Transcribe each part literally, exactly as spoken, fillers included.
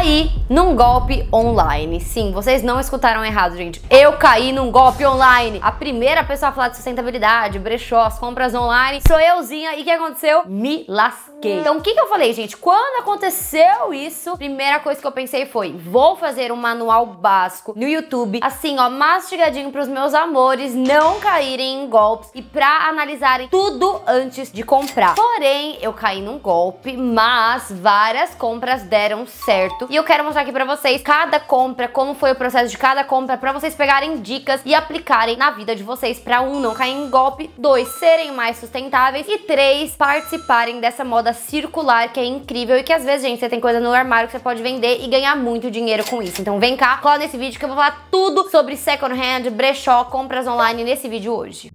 caí num golpe online. Sim, vocês não escutaram errado, gente. Eu caí num golpe online. A primeira pessoa a falar de sustentabilidade, brechó, as compras online, sou euzinha. E o que aconteceu? Me lasquei. Então, o que que eu falei, gente? Quando aconteceu isso, a primeira coisa que eu pensei foi, vou fazer um manual básico no YouTube, assim, ó, mastigadinho pros meus amores não caírem em golpes e pra analisarem tudo antes de comprar. Porém, eu caí num golpe, mas várias compras deram certo. E eu quero mostrar aqui pra vocês cada compra, como foi o processo de cada compra, pra vocês pegarem dicas e aplicarem na vida de vocês pra um, não cair em golpe, dois, serem mais sustentáveis e três, participarem dessa moda circular que é incrível e que às vezes, gente, você tem coisa no armário que você pode vender e ganhar muito dinheiro com isso. Então vem cá, cola nesse vídeo que eu vou falar tudo sobre second hand, brechó, compras online nesse vídeo hoje.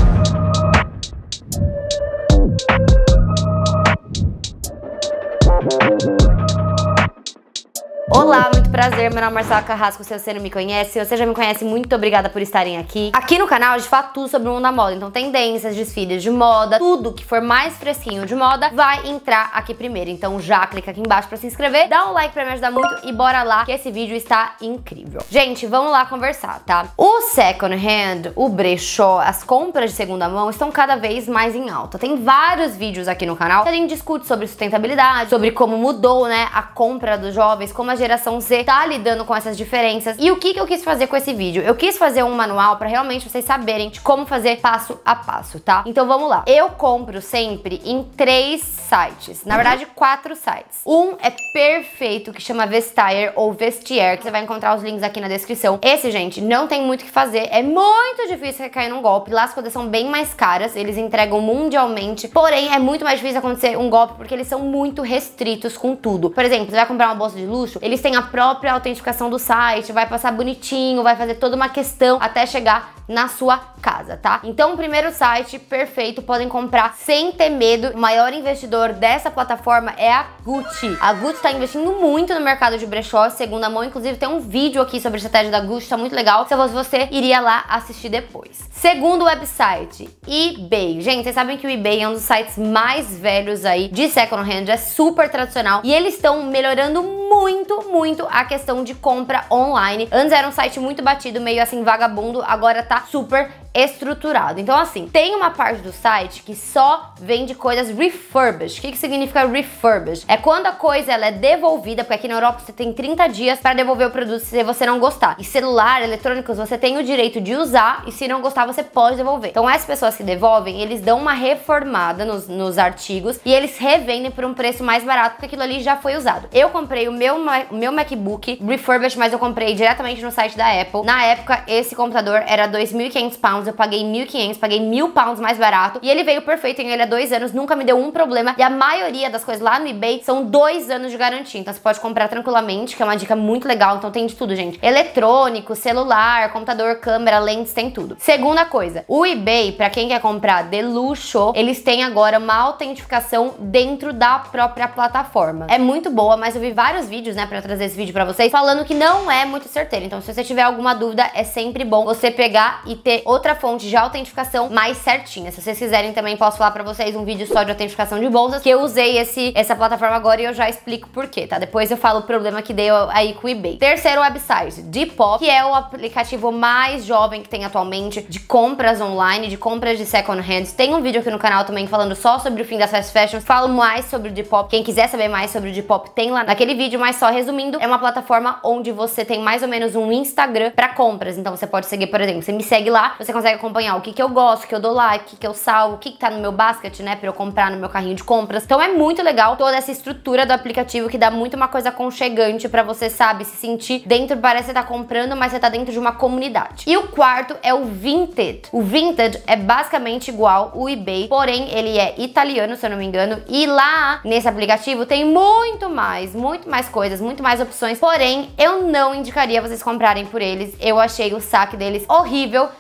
Olá, muito prazer, meu nome é Marcela Carrasco, se você não me conhece, se você já me conhece, muito obrigada por estarem aqui. Aqui no canal a gente fala tudo sobre o mundo da moda, então tendências, desfiles de moda, tudo que for mais fresquinho de moda vai entrar aqui primeiro. Então já clica aqui embaixo pra se inscrever, dá um like pra me ajudar muito e bora lá que esse vídeo está incrível. Gente, vamos lá conversar, tá? O second hand, o brechó, as compras de segunda mão estão cada vez mais em alta. Tem vários vídeos aqui no canal que a gente discute sobre sustentabilidade, sobre como mudou, né, a compra dos jovens, como a geração Z tá lidando com essas diferenças. E o que que eu quis fazer com esse vídeo? Eu quis fazer um manual pra realmente vocês saberem de como fazer passo a passo, tá? Então vamos lá. Eu compro sempre em três sites. Na verdade, quatro sites. Um é perfeito, que chama Vestiaire ou Vestiaire, que você vai encontrar os links aqui na descrição. Esse, gente, não tem muito o que fazer. É muito difícil você cair num golpe. Lá as coisas são bem mais caras. Eles entregam mundialmente. Porém, é muito mais difícil acontecer um golpe porque eles são muito restritos com tudo. Por exemplo, você vai comprar uma bolsa de luxo, eles têm a própria autenticação do site, vai passar bonitinho, vai fazer toda uma questão até chegar na sua casa, tá? Então, o primeiro site perfeito, podem comprar sem ter medo. O maior investidor dessa plataforma é a Gucci. A Gucci tá investindo muito no mercado de brechó, segunda mão. Inclusive, tem um vídeo aqui sobre a estratégia da Gucci, tá muito legal. Se você iria lá assistir depois. Segundo website, eBay. Gente, vocês sabem que o eBay é um dos sites mais velhos aí de second hand, é super tradicional. E eles estão melhorando muito, muito a questão de compra online. Antes era um site muito batido, meio assim vagabundo, agora tá super estruturado. Então assim, tem uma parte do site que só vende coisas refurbished. O que que significa refurbished? É quando a coisa ela é devolvida, porque aqui na Europa você tem trinta dias para devolver o produto se você não gostar. E celular, eletrônicos, você tem o direito de usar e se não gostar você pode devolver. Então essas pessoas que devolvem, eles dão uma reformada nos, nos artigos e eles revendem por um preço mais barato porque aquilo ali já foi usado. Eu comprei o meu, o meu MacBook refurbished, mas eu comprei diretamente no site da Apple. Na época, esse computador era dois mil e quinhentos pounds, eu paguei mil e quinhentos, paguei mil pounds mais barato e ele veio perfeito, tenho ele há dois anos, nunca me deu um problema e a maioria das coisas lá no eBay são dois anos de garantia, então você pode comprar tranquilamente, que é uma dica muito legal. Então tem de tudo, gente, eletrônico, celular, computador, câmera, lentes, tem tudo. Segunda coisa, o eBay, pra quem quer comprar de luxo, eles têm agora uma autentificação dentro da própria plataforma. É muito boa, mas eu vi vários vídeos, né, pra trazer esse vídeo pra vocês, falando que não é muito certeiro. Então se você tiver alguma dúvida, é sempre bom você pegar e ter outra fonte de autentificação mais certinha. Se vocês quiserem também, posso falar pra vocês um vídeo só de autentificação de bolsas, que eu usei esse, essa plataforma agora e eu já explico por quê, tá? Depois eu falo o problema que deu aí com o eBay. Terceiro website, Depop, que é o aplicativo mais jovem que tem atualmente de compras online, de compras de second hands. Tem um vídeo aqui no canal também falando só sobre o fim das fast fashions, falo mais sobre o Depop. Quem quiser saber mais sobre o Depop tem lá naquele vídeo, mas só resumindo, é uma plataforma onde você tem mais ou menos um Instagram pra compras. Então você pode seguir, por exemplo, você me segue lá, você consegue acompanhar o que que eu gosto, o que eu dou like, o que que eu salvo, o que que tá no meu basket, né, pra eu comprar no meu carrinho de compras. Então é muito legal toda essa estrutura do aplicativo que dá muito uma coisa aconchegante pra você, sabe, se sentir dentro, parece que você tá comprando, mas você tá dentro de uma comunidade. E o quarto é o Vinted. O Vinted é basicamente igual o eBay, porém ele é italiano, se eu não me engano, e lá nesse aplicativo tem muito mais, muito mais coisas, muito mais opções, porém eu não indicaria vocês comprarem por eles. Eu achei o saque deles horrível e eu já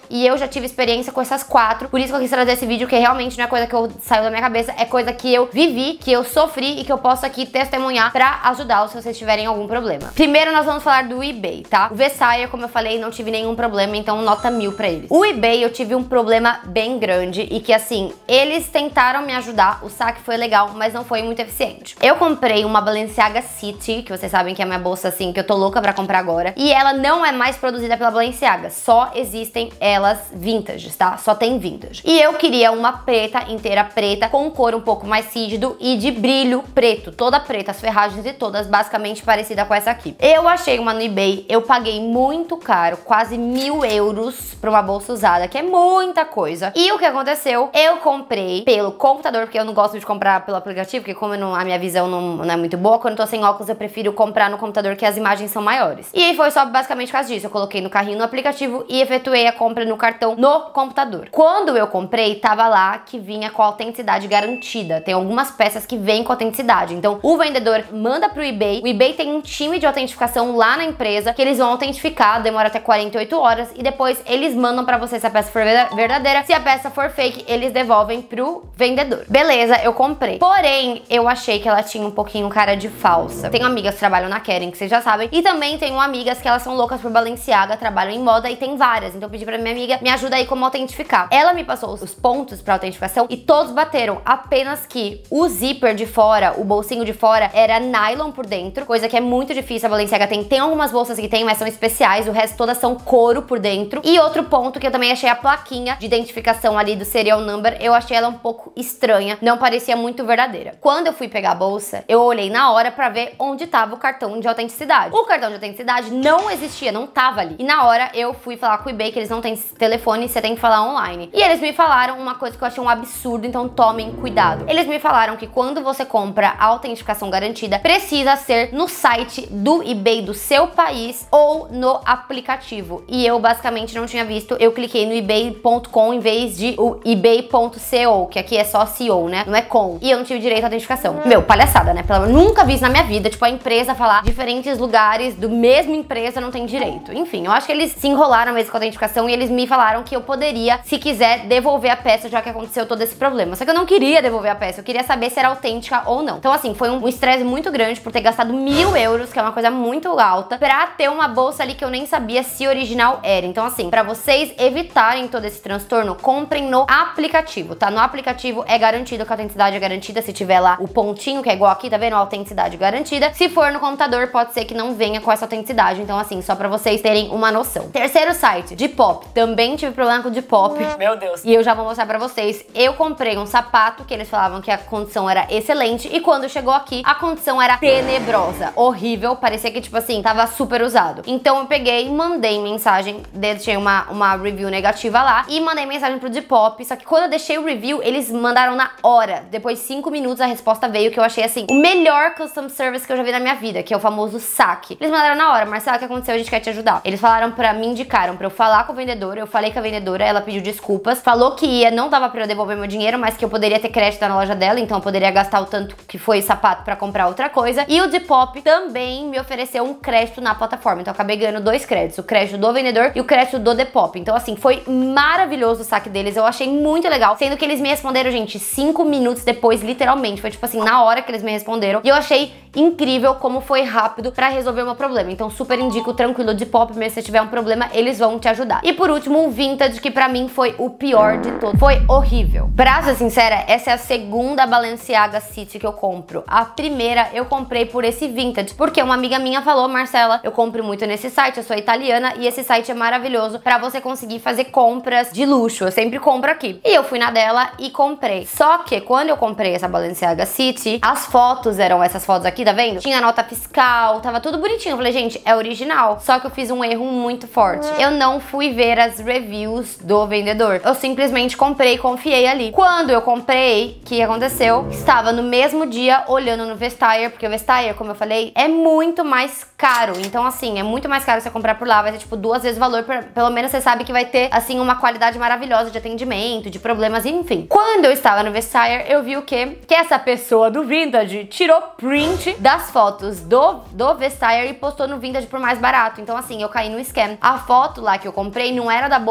tive experiência com essas quatro, por isso que eu quis trazer esse vídeo, que realmente não é coisa que eu saiu da minha cabeça, é coisa que eu vivi, que eu sofri e que eu posso aqui testemunhar pra ajudá-los se vocês tiverem algum problema. Primeiro nós vamos falar do eBay, tá? O Vestiaire, como eu falei, não tive nenhum problema, então nota mil pra eles. O eBay eu tive um problema bem grande e que assim, eles tentaram me ajudar, o saque foi legal, mas não foi muito eficiente. Eu comprei uma Balenciaga City, que vocês sabem que é a minha bolsa assim, que eu tô louca pra comprar agora, e ela não é mais produzida pela Balenciaga, só existem elas vintage, tá? Só tem vintage. E eu queria uma preta, inteira preta, com cor um pouco mais rígido e de brilho preto, toda preta, as ferragens e todas basicamente parecida com essa aqui. Eu achei uma no eBay, eu paguei muito caro, quase mil euros pra uma bolsa usada, que é muita coisa. E o que aconteceu? Eu comprei pelo computador, porque eu não gosto de comprar pelo aplicativo, porque como não, a minha visão não, não é muito boa, quando eu tô sem óculos eu prefiro comprar no computador, que as imagens são maiores. E aí foi só basicamente por causa disso, eu coloquei no carrinho no aplicativo e efetuei a compra no cartão no computador. Quando eu comprei, tava lá que vinha com a autenticidade garantida. Tem algumas peças que vêm com autenticidade. Então, o vendedor manda pro eBay. O eBay tem um time de autentificação lá na empresa que eles vão autentificar, demora até quarenta e oito horas e depois eles mandam pra você se a peça for verdadeira. Se a peça for fake, eles devolvem pro vendedor. Beleza, eu comprei. Porém, eu achei que ela tinha um pouquinho cara de falsa. Tenho amigas que trabalham na Kering, que vocês já sabem, e também tenho amigas que elas são loucas por Balenciaga, trabalham em moda e tem várias. Então eu pedi pra minha amiga, me ajuda aí como autentificar. Ela me passou os pontos pra autentificação e todos bateram, apenas que o zíper de fora, o bolsinho de fora, era nylon por dentro, coisa que é muito difícil. A Balenciaga tem, tem algumas bolsas que tem, mas são especiais, o resto todas são couro por dentro. E outro ponto que eu também achei a plaquinha de identificação ali do serial number, eu achei ela um pouco estranha, não parecia muito verdadeira. Quando eu fui pegar a bolsa, eu olhei na hora pra ver onde tava o cartão de autenticidade. O cartão de autenticidade não existia, não tava ali. E na hora eu fui falar com o eBay, que eles não têm telefone, você tem que falar online. E eles me falaram uma coisa que eu achei um absurdo, então tomem cuidado. Eles me falaram que quando você compra a autentificação garantida, precisa ser no site do eBay do seu país ou no aplicativo. E eu basicamente não tinha visto, eu cliquei no ebay ponto com em vez de o ebay ponto co, que aqui é só co, né? Não é com. E eu não tive direito à autentificação. Meu, palhaçada, né? Pelo... Nunca vi isso na minha vida, tipo, a empresa falar diferentes lugares do mesmo empresa não tem direito. Enfim, eu acho que eles se enrolaram mesmo com a autentificação e eles me falaram que eu poderia, se quiser, devolver a peça, já que aconteceu todo esse problema. Só que eu não queria devolver a peça, eu queria saber se era autêntica ou não. Então, assim, foi um estresse muito grande por ter gastado mil euros, que é uma coisa muito alta, pra ter uma bolsa ali que eu nem sabia se original era. Então, assim, pra vocês evitarem todo esse transtorno, comprem no aplicativo, tá? No aplicativo é garantido que a autenticidade é garantida, se tiver lá o pontinho, que é igual aqui, tá vendo? A autenticidade garantida. Se for no computador, pode ser que não venha com essa autenticidade. Então, assim, só pra vocês terem uma noção. Terceiro site, Depop. Também tive problema com o Depop. Meu Deus. E eu já vou mostrar pra vocês. Eu comprei um sapato que eles falavam que a condição era excelente e quando chegou aqui, a condição era tenebrosa, horrível, parecia que, tipo assim, tava super usado. Então eu peguei, mandei mensagem, deixei uma, uma review negativa lá e mandei mensagem pro Depop, só que quando eu deixei o review, eles mandaram na hora. Depois de cinco minutos a resposta veio, que eu achei, assim, o melhor custom service que eu já vi na minha vida, que é o famoso saque. Eles mandaram na hora: Marcela, o que aconteceu? A gente quer te ajudar. Eles falaram pra mim, indicaram pra eu falar com o vendedor, eu falei com a vendedora, ela pediu desculpas, falou que ia, não dava pra eu devolver meu dinheiro, mas que eu poderia ter crédito na loja dela, então eu poderia gastar o tanto que foi sapato pra comprar outra coisa. E o Depop também me ofereceu um crédito na plataforma, então eu acabei ganhando dois créditos, o crédito do vendedor e o crédito do Depop. Então, assim, foi maravilhoso o saque deles, eu achei muito legal, sendo que eles me responderam, gente, cinco minutos depois, literalmente, foi tipo assim, na hora que eles me responderam, e eu achei incrível como foi rápido pra resolver o meu problema. Então super indico, tranquilo, Depop, mesmo se tiver um problema, eles vão te ajudar. E por último, o Vintage, que pra mim foi o pior de todos. Foi horrível. Pra ser sincera, essa é a segunda Balenciaga City que eu compro. A primeira eu comprei por esse Vintage, porque uma amiga minha falou: Marcela, eu compro muito nesse site, eu sou italiana e esse site é maravilhoso pra você conseguir fazer compras de luxo. Eu sempre compro aqui. E eu fui na dela e comprei. Só que quando eu comprei essa Balenciaga City, as fotos eram essas fotos aqui, tá vendo? Tinha nota fiscal, tava tudo bonitinho. Eu falei, gente, é original. Só que eu fiz um erro muito forte. Eu não fui ver as reviews do vendedor. Eu simplesmente comprei e confiei ali. Quando eu comprei, o que aconteceu? Estava no mesmo dia olhando no Vestiaire, porque o Vestiaire, como eu falei, é muito mais caro. Então, assim, é muito mais caro você comprar por lá. Vai ser, tipo, duas vezes o valor. Pra, pelo menos você sabe que vai ter, assim, uma qualidade maravilhosa de atendimento, de problemas, enfim. Quando eu estava no Vestiaire, eu vi o quê? Que essa pessoa do Vintage tirou print das fotos do, do Vestiaire e postou no Vintage por mais barato. Então, assim, eu caí no scam. A foto lá que eu comprei não era da bolsa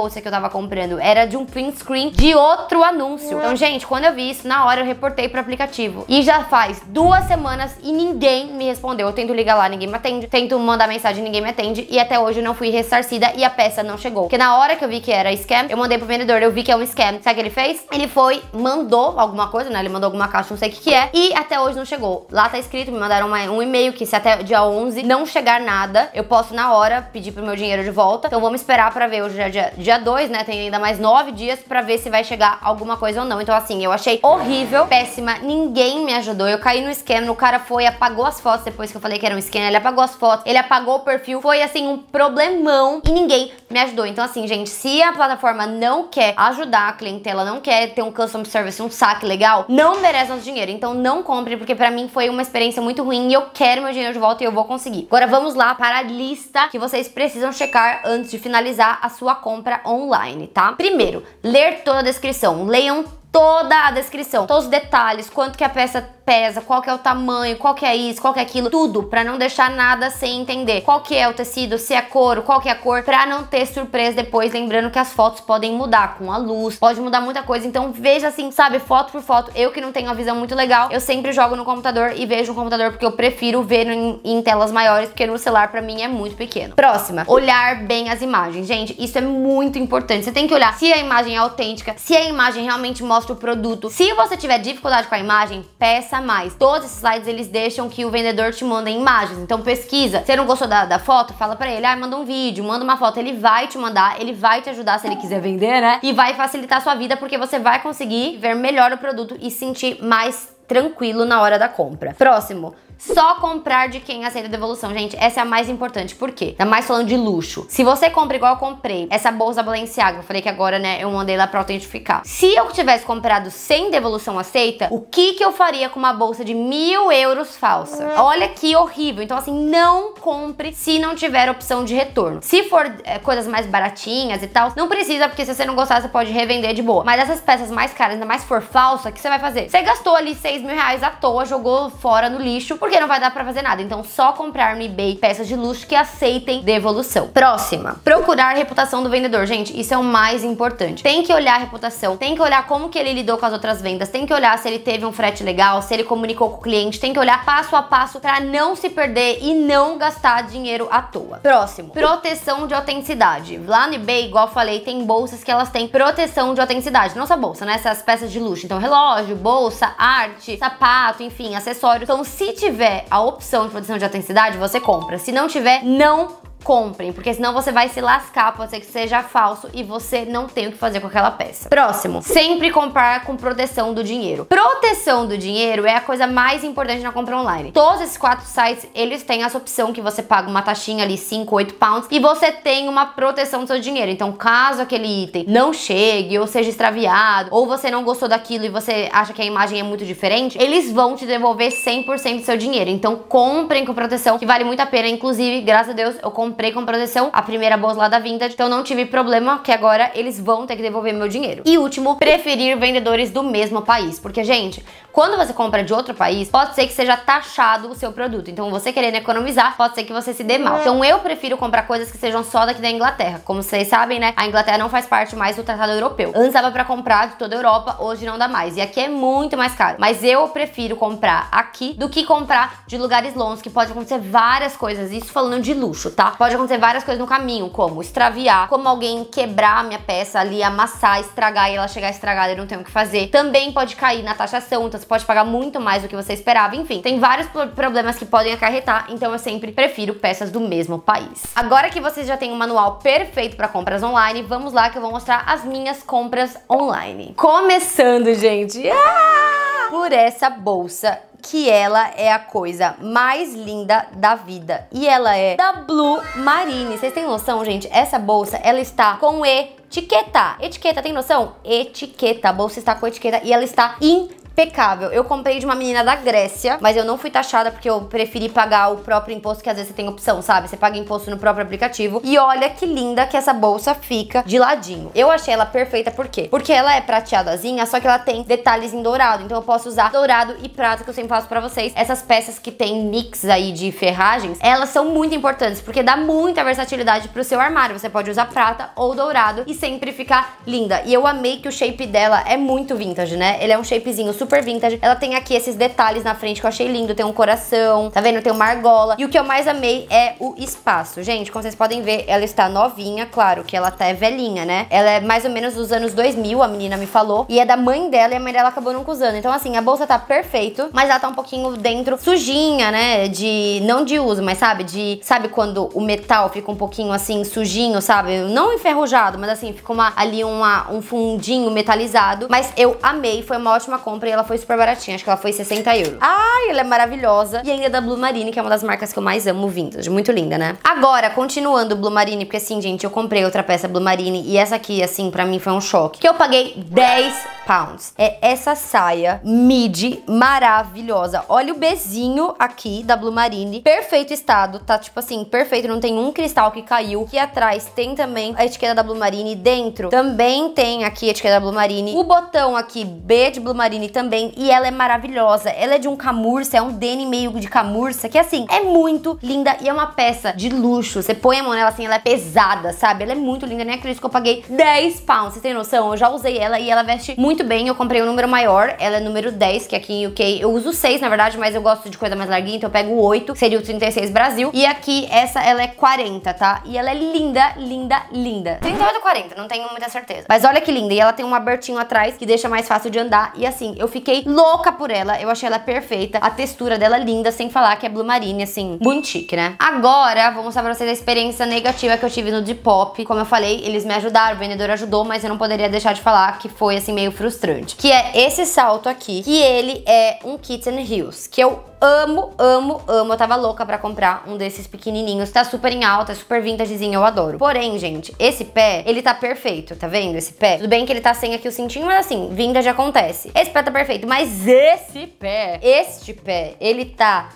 bolsa que eu tava comprando era de um print screen de outro anúncio. Então, gente, quando eu vi isso, na hora eu reportei pro aplicativo. E já faz duas semanas e ninguém me respondeu. Eu tento ligar lá, ninguém me atende. Tento mandar mensagem, ninguém me atende. E até hoje eu não fui ressarcida e a peça não chegou. Porque na hora que eu vi que era scam, eu mandei pro vendedor, eu vi que é um scam. Sabe o que ele fez? Ele foi, mandou alguma coisa, né? Ele mandou alguma caixa, não sei o que que é. E até hoje não chegou. Lá tá escrito, me mandaram uma, um e-mail que se até dia onze não chegar nada, eu posso na hora pedir pro meu dinheiro de volta. Então vamos esperar pra ver. Hoje já é dia, dia dois, né? Tem ainda mais nove dias pra ver se vai chegar alguma coisa ou não. Então assim, eu achei horrível, péssima. Ninguém me ajudou. Eu caí no scam, o cara foi, apagou as fotos depois que eu falei que era um scam. Ele apagou as fotos, ele apagou o perfil. Foi assim, um problemão e ninguém me ajudou. Então assim, gente, se a plataforma não quer ajudar a clientela, não quer ter um customer service, um saque legal, não merece nosso dinheiro. Então não compre, porque pra mim foi uma experiência muito ruim e eu quero meu dinheiro de volta e eu vou conseguir. Agora vamos lá para a lista que vocês precisam checar antes de finalizar a sua compra online, tá? Primeiro, ler toda a descrição. Leiam toda a descrição, todos os detalhes, quanto que a peça pesa, qual que é o tamanho, qual que é isso, qual que é aquilo, tudo, pra não deixar nada sem entender. Qual que é o tecido, se é couro, qual que é a cor, pra não ter surpresa depois, lembrando que as fotos podem mudar com a luz, pode mudar muita coisa, então veja assim, sabe, foto por foto. Eu que não tenho uma visão muito legal, eu sempre jogo no computador e vejo no computador porque eu prefiro ver em, em telas maiores, porque no celular pra mim é muito pequeno. Próxima, olhar bem as imagens. Gente, isso é muito importante, você tem que olhar se a imagem é autêntica, se a imagem realmente mostra o produto. Se você tiver dificuldade com a imagem, peça mais. Todos esses slides, eles deixam que o vendedor te manda imagens, então pesquisa. Se não gostou da, da foto, fala pra ele, ah, manda um vídeo, manda uma foto, ele vai te mandar, ele vai te ajudar se ele quiser vender, né? E vai facilitar a sua vida, porque você vai conseguir ver melhor o produto e sentir mais tranquilo na hora da compra. Próximo, só comprar de quem aceita devolução. Gente, essa é a mais importante. Por quê? Ainda mais falando de luxo. Se você compra igual eu comprei, essa bolsa Balenciaga, eu falei que agora, né, eu mandei lá pra autentificar. Se eu tivesse comprado sem devolução aceita, o que que eu faria com uma bolsa de mil euros falsa? Olha que horrível. Então, assim, não compre se não tiver opção de retorno. Se for é, coisas mais baratinhas e tal, não precisa, porque se você não gostar, você pode revender de boa. Mas essas peças mais caras, ainda mais se for falsa, o que você vai fazer? Você gastou ali seis mil reais à toa, jogou fora no lixo, porque não vai dar pra fazer nada. Então só comprar no eBay peças de luxo que aceitem devolução. Próxima, procurar a reputação do vendedor. Gente, isso é o mais importante. Tem que olhar a reputação, tem que olhar como que ele lidou com as outras vendas, tem que olhar se ele teve um frete legal, se ele comunicou com o cliente, tem que olhar passo a passo pra não se perder e não gastar dinheiro à toa. Próximo, proteção de autenticidade. Lá no eBay, igual eu falei, tem bolsas que elas têm proteção de autenticidade. Não só bolsa, né? Essas peças de luxo. Então relógio, bolsa, arte, sapato, enfim, acessórios. Então se tiver a opção de proteção de autenticidade, você compra. Se não tiver, não comprem, porque senão você vai se lascar, pode ser que seja falso e você não tem o que fazer com aquela peça. Próximo, sempre comprar com proteção do dinheiro. Proteção do dinheiro é a coisa mais importante na compra online. Todos esses quatro sites, eles têm essa opção que você paga uma taxinha ali, cinco, oito pounds, e você tem uma proteção do seu dinheiro. Então, caso aquele item não chegue, ou seja extraviado, ou você não gostou daquilo e você acha que a imagem é muito diferente, eles vão te devolver cem por cento do seu dinheiro. Então, comprem com proteção, que vale muito a pena. Inclusive, graças a Deus, eu comprei comprei com proteção a primeira bolsa lá da Vintage, então não tive problema, que agora eles vão ter que devolver meu dinheiro. E último, preferir vendedores do mesmo país, porque, gente, quando você compra de outro país, pode ser que seja taxado o seu produto, então você querendo economizar, pode ser que você se dê mal. Então eu prefiro comprar coisas que sejam só daqui da Inglaterra. Como vocês sabem, né, a Inglaterra não faz parte mais do Tratado Europeu. Antes dava pra comprar de toda a Europa, hoje não dá mais, e aqui é muito mais caro. Mas eu prefiro comprar aqui do que comprar de lugares longos, que pode acontecer várias coisas, isso falando de luxo, tá? Pode acontecer várias coisas no caminho, como extraviar, como alguém quebrar a minha peça ali, amassar, estragar e ela chegar estragada e não ter o que fazer. Também pode cair na taxação, então você pode pagar muito mais do que você esperava. Enfim, tem vários problemas que podem acarretar, então eu sempre prefiro peças do mesmo país. Agora que vocês já têm um manual perfeito para compras online, vamos lá que eu vou mostrar as minhas compras online. Começando, gente, ah! por essa bolsa, que ela é a coisa mais linda da vida. E ela é da Blue Marine. Vocês têm noção, gente? Essa bolsa, ela está com etiqueta. Etiqueta, tem noção? Etiqueta. A bolsa está com etiqueta e ela está impecável. impecável. Eu comprei de uma menina da Grécia, mas eu não fui taxada porque eu preferi pagar o próprio imposto, que às vezes você tem opção, sabe? Você paga imposto no próprio aplicativo. E olha que linda que essa bolsa fica de ladinho. Eu achei ela perfeita, por quê? Porque ela é prateadazinha, só que ela tem detalhes em dourado. Então eu posso usar dourado e prata, que eu sempre faço pra vocês. Essas peças que tem mix aí de ferragens, elas são muito importantes, porque dá muita versatilidade pro seu armário. Você pode usar prata ou dourado e sempre ficar linda. E eu amei que o shape dela é muito vintage, né? Ele é um shapezinho super vintage. Ela tem aqui esses detalhes na frente que eu achei lindo. Tem um coração, tá vendo? Tem uma argola. E o que eu mais amei é o espaço. Gente, como vocês podem ver, ela está novinha. Claro que ela tá é velhinha, né? Ela é mais ou menos dos anos dois mil, a menina me falou. E é da mãe dela e a mãe dela acabou nunca usando. Então assim, a bolsa tá perfeito, mas ela tá um pouquinho dentro sujinha, né? De... não de uso, mas sabe? De... sabe quando o metal fica um pouquinho assim sujinho, sabe? Não enferrujado, mas assim, fica uma, ali uma, um fundinho metalizado. Mas eu amei, foi uma ótima compra e ela foi super baratinha. Acho que ela foi sessenta euros. Ai, ela é maravilhosa. E ainda é da Blue Marine, que é uma das marcas que eu mais amo vintage. Muito linda, né? Agora, continuando Blue Marine, porque assim, gente, eu comprei outra peça Blue Marine e essa aqui, assim, pra mim foi um choque. Que eu paguei dez pounds. É essa saia midi maravilhosa. Olha o bezinho aqui da Blue Marine. Perfeito estado, tá tipo assim, perfeito. Não tem um cristal que caiu. Aqui atrás tem também a etiqueta da Blue Marine. Dentro também tem aqui a etiqueta da Blue Marine. O botão aqui, B de Blue Marine também. E ela é maravilhosa. Ela é de um camurça, é um denim meio de camurça, que assim, é muito linda e é uma peça de luxo. Você põe a mão nela assim, ela é pesada, sabe? Ela é muito linda, nem acredito que eu paguei dez pounds. Vocês têm noção? Eu já usei ela e ela veste muito bem. Eu comprei um número maior, ela é número dez, que aqui em U K eu uso seis, na verdade, mas eu gosto de coisa mais larguinha, então eu pego o oito, que seria o trinta e seis Brasil. E aqui, essa, ela é quarenta, tá? E ela é linda, linda, linda. trinta e oito ou quarenta, não tenho muita certeza. Mas olha que linda. E ela tem um abertinho atrás, que deixa mais fácil de andar. E assim, eu fiquei louca por ela. Eu achei ela perfeita. A textura dela é linda, sem falar que é Blue Marine, assim, muito chique, né? Agora, vou mostrar pra vocês a experiência negativa que eu tive no Depop. Como eu falei, eles me ajudaram, o vendedor ajudou, mas eu não poderia deixar de falar que foi, assim, meio frustrante. Que é esse salto aqui, que ele é um Kitten Heels, que eu amo, amo, amo. Eu tava louca pra comprar um desses pequenininhos. Tá super em alta, super vintagezinho, eu adoro. Porém, gente, esse pé, ele tá perfeito, tá vendo esse pé? Tudo bem que ele tá sem aqui o cintinho, mas assim, vintage acontece. Esse pé tá perfeito, mas esse pé, este pé, ele tá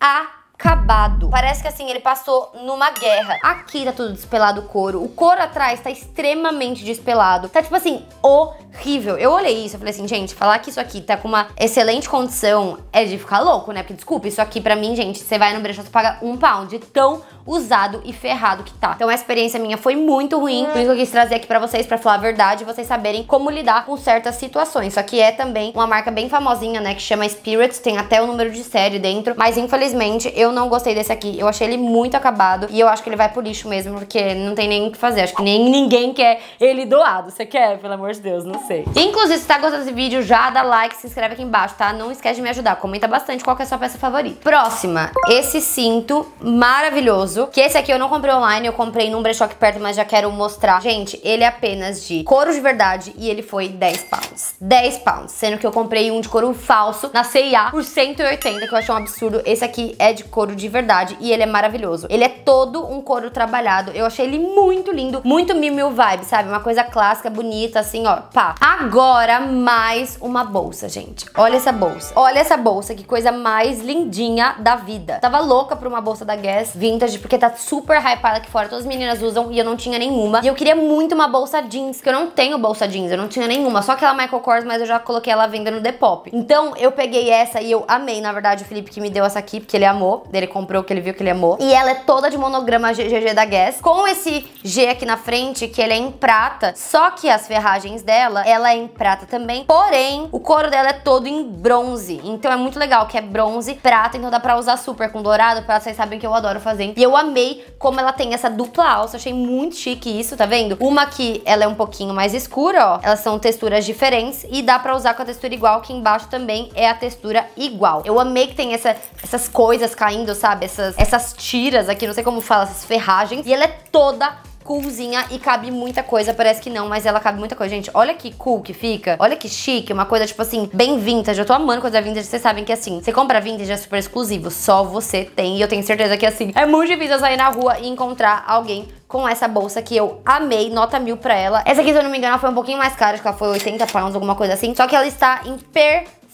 acabado. Parece que assim, ele passou numa guerra. Aqui tá tudo despelado o couro. O couro atrás tá extremamente despelado. Tá tipo assim, horrível. Eu olhei isso, eu falei assim, gente, falar que isso aqui tá com uma excelente condição é de ficar louco, né? Porque desculpa, isso aqui pra mim, gente, você vai no brechó, você paga um pound. Tão usado e ferrado que tá. Então a experiência minha foi muito ruim. Por isso que eu quis trazer aqui pra vocês, pra falar a verdade, e vocês saberem como lidar com certas situações. Isso aqui é também uma marca bem famosinha, né? Que chama Spirits. Tem até o número de série dentro. Mas infelizmente, eu não gostei desse aqui. Eu achei ele muito acabado. E eu acho que ele vai pro lixo mesmo, porque não tem nem o que fazer. Acho que nem ninguém quer ele doado. Você quer? Pelo amor de Deus, não sei. Inclusive, se tá gostando desse vídeo, já dá like, se inscreve aqui embaixo, tá? Não esquece de me ajudar. Comenta bastante qual que é a sua peça favorita. Próxima, esse cinto maravilhoso. Que esse aqui eu não comprei online, eu comprei num brechó aqui perto, mas já quero mostrar. Gente, ele é apenas de couro de verdade e ele foi dez pounds. dez pounds, sendo que eu comprei um de couro falso na C e A por cento e oitenta, que eu achei um absurdo. Esse aqui é de couro de verdade e ele é maravilhoso. Ele é todo um couro trabalhado. Eu achei ele muito lindo, muito Miu Miu vibe, sabe? Uma coisa clássica, bonita, assim, ó, pá. Agora, mais uma bolsa, gente. Olha essa bolsa. Olha essa bolsa, que coisa mais lindinha da vida. Tava louca por uma bolsa da Guess vintage, porque tá super hypada aqui fora, todas as meninas usam e eu não tinha nenhuma. E eu queria muito uma bolsa jeans, porque eu não tenho bolsa jeans, eu não tinha nenhuma, só aquela Michael Kors, mas eu já coloquei ela à venda no Depop. Então eu peguei essa e eu amei, na verdade, o Felipe que me deu essa aqui, porque ele amou, ele comprou, que ele viu que ele amou. E ela é toda de monograma G G G da Guess, com esse G aqui na frente, que ele é em prata, só que as ferragens dela, ela é em prata também, porém, o couro dela é todo em bronze, então é muito legal, que é bronze, prata, então dá pra usar super com dourado, pra vocês sabem que eu adoro fazer. E eu amei como ela tem essa dupla alça, achei muito chique isso, tá vendo? Uma aqui, ela é um pouquinho mais escura, ó, elas são texturas diferentes e dá pra usar com a textura igual, que embaixo também é a textura igual. Eu amei que tem essa, essas coisas caindo, sabe? Essas, essas tiras aqui, não sei como fala, essas ferragens, e ela é toda coolzinha e cabe muita coisa, parece que não, mas ela cabe muita coisa. Gente, olha que cool que fica, olha que chique, uma coisa tipo assim, bem vintage. Eu tô amando coisa vintage, vocês sabem que assim, você compra vintage é super exclusivo, só você tem, e eu tenho certeza que assim, é muito difícil eu sair na rua e encontrar alguém com essa bolsa que eu amei, nota mil pra ela. Essa aqui, se eu não me engano, ela foi um pouquinho mais cara, acho que ela foi oitenta pounds, alguma coisa assim, só que ela está em perfeito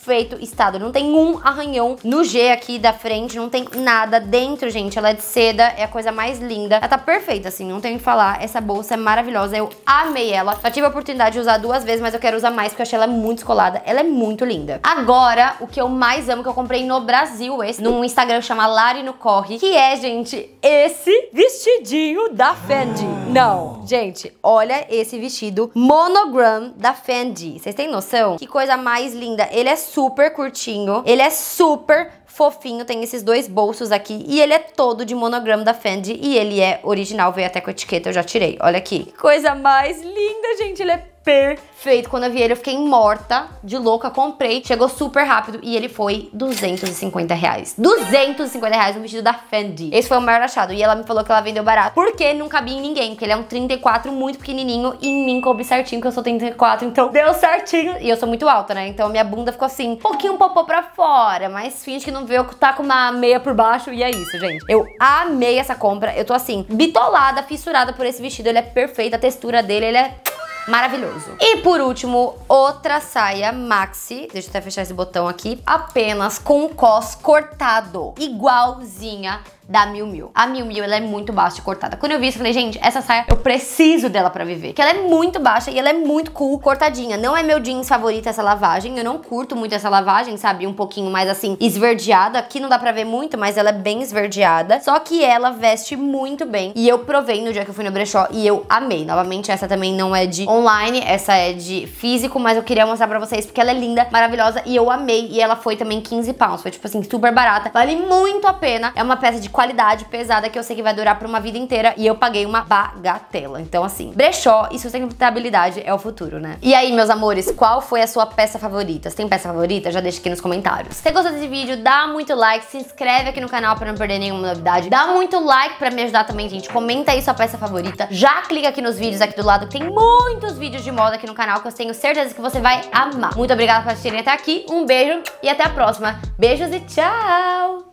perfeito estado. Não tem um arranhão no G aqui da frente, não tem nada dentro, gente. Ela é de seda, é a coisa mais linda. Ela tá perfeita, assim, não tenho o que falar. Essa bolsa é maravilhosa, eu amei ela. Já tive a oportunidade de usar duas vezes, mas eu quero usar mais porque eu achei ela muito descolada. Ela é muito linda. Agora, o que eu mais amo, que eu comprei no Brasil, esse, num Instagram que chama Lari no Corre, que é, gente, esse vestidinho da Fendi. Não, gente, olha esse vestido monogram da Fendi. Vocês têm noção? Que coisa mais linda. Ele é super curtinho, ele é super fofinho, tem esses dois bolsos aqui e ele é todo de monograma da Fendi e ele é original, veio até com a etiqueta, eu já tirei, olha aqui. Que coisa mais linda, gente, ele é perfeito. Quando eu vi ele, eu fiquei morta de louca, comprei, chegou super rápido e ele foi duzentos e cinquenta reais. duzentos e cinquenta reais no vestido da Fendi. Esse foi o maior achado e ela me falou que ela vendeu barato porque não cabia em ninguém, porque ele é um trinta e quatro muito pequenininho e em mim coube certinho, que eu sou trinta e quatro, então deu certinho. E eu sou muito alta, né, então minha bunda ficou assim, um pouquinho popô pra fora, mas finge que não vê, eu tá com uma meia por baixo e é isso, gente. Eu amei essa compra, eu tô assim, bitolada, fissurada por esse vestido, ele é perfeito, a textura dele, ele é maravilhoso. E por último, outra saia maxi, deixa eu até fechar esse botão aqui, apenas com o cos cortado, igualzinha da Miu Miu. A Miu Miu, ela é muito baixa e cortada. Quando eu vi isso, eu falei, gente, essa saia, eu preciso dela pra viver. Porque ela é muito baixa e ela é muito cool, cortadinha. Não é meu jeans favorito essa lavagem. Eu não curto muito essa lavagem, sabe? Um pouquinho mais assim, esverdeada. Aqui não dá pra ver muito, mas ela é bem esverdeada. Só que ela veste muito bem. E eu provei no dia que eu fui no brechó e eu amei. Novamente, essa também não é de online, essa é de físico, mas eu queria mostrar pra vocês porque ela é linda, maravilhosa e eu amei. E ela foi também quinze pounds. Foi, tipo assim, super barata. Vale muito a pena. É uma peça de qualidade pesada que eu sei que vai durar por uma vida inteira e eu paguei uma bagatela. Então assim, brechó e sustentabilidade é o futuro, né? E aí, meus amores, qual foi a sua peça favorita? Você tem peça favorita? Já deixa aqui nos comentários. Se você gostou desse vídeo, dá muito like, se inscreve aqui no canal pra não perder nenhuma novidade. Dá muito like pra me ajudar também, gente. Comenta aí sua peça favorita. Já clica aqui nos vídeos aqui do lado, que tem muitos vídeos de moda aqui no canal que eu tenho certeza que você vai amar. Muito obrigada por assistirem até aqui. Um beijo e até a próxima. Beijos e tchau!